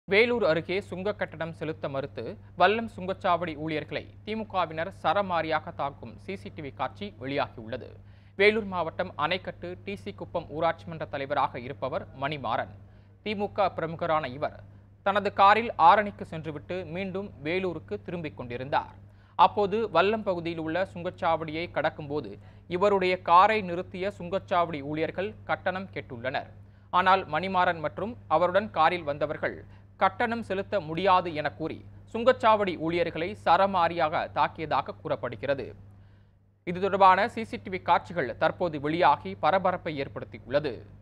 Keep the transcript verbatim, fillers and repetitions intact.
வேலூர் அருகே சுங்க கட்டணம் செலுத்த மறுத்து வல்லம் சுங்கச்சாவடி ஊழியர்களை திமுகவினர் சரமாரியாக தாக்கும் சிசிடிவி காட்சி வெளியாகியுள்ளது. வேலூர் மாவட்டம் அணைக்கட்டு டிசி குப்பம் ஊராட்சி மன்ற தலைவராக இருப்பவர் மணிமாறன். திமுக பிரமுகரான இவர் தனது காரில் ஆரணிக்கு சென்றுவிட்டு மீண்டும் வேலூருக்கு திரும்பிக் கொண்டிருந்தார். அப்போது வல்லம் பகுதியில் உள்ள சுங்கச்சாவடியை கடக்கும்போது இவருடைய காரை நிறுத்திய சுங்கச்சாவடி ஊழியர்கள் கட்டணம் கேட்டுள்ளனர். ஆனால் மணிமாறன் மற்றும் அவருடன் காரில் வந்தவர்கள் கட்டணம் செலுத்த முடியாது என கூறி சுங்கச்சாவடி ஊழியர்களை சரமாரியாக தாக்கியதாக கூறப்படுகிறது. இது தொடர்பான சிசிடிவி காட்சிகள் தற்போது வெளியாகி பரபரப்பை ஏற்படுத்தியுள்ளது.